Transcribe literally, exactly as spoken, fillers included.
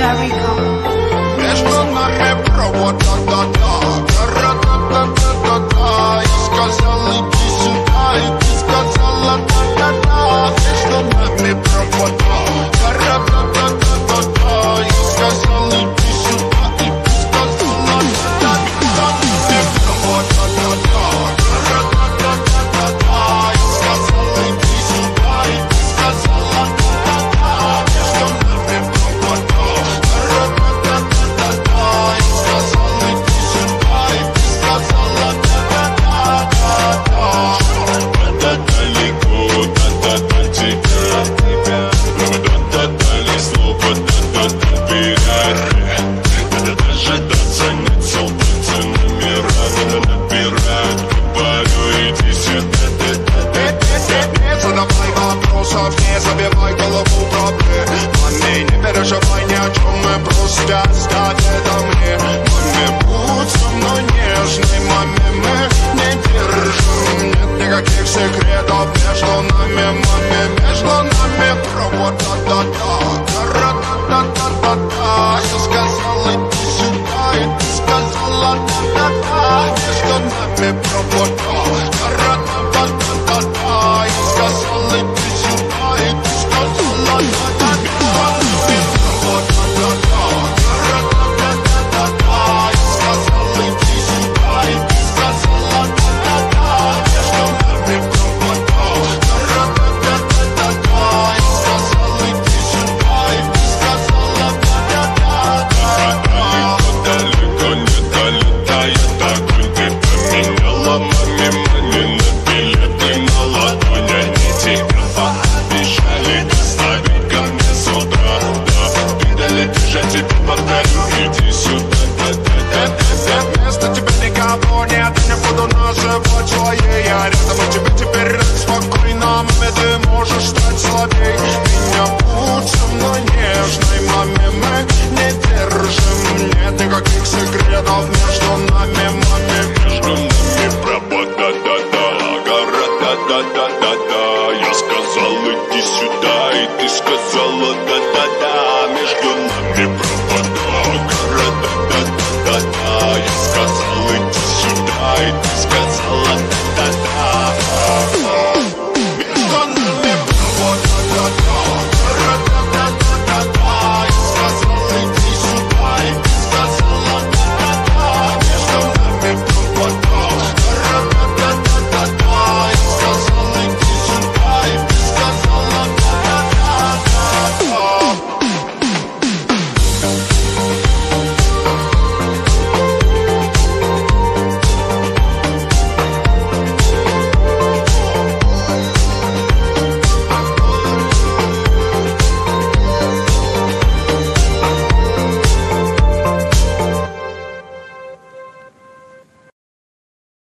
Между нами провод, да-да-да, ра-ра-та-та-та-та-та. Я сказал, иди сюда, и ты сказала, да-да-да. Между нами провод, ра-ра-та-та-та-та-та. Я сказал, иди сюда, и ты сказала, да-да-да. Провод, да-да-да, ра-ра-та-та-та-та-та. Я сказал, иди сюда, и ты сказала, да-да-да. Между нами провод, ра-ра-та-та-та-та-та. Я сказал, иди сюда, и ты сказала, да-да-да-да-да. Да-да далеко, да-да-да тебя. Да-да-да ли слово, да-да-да перерыв. Да-да-да же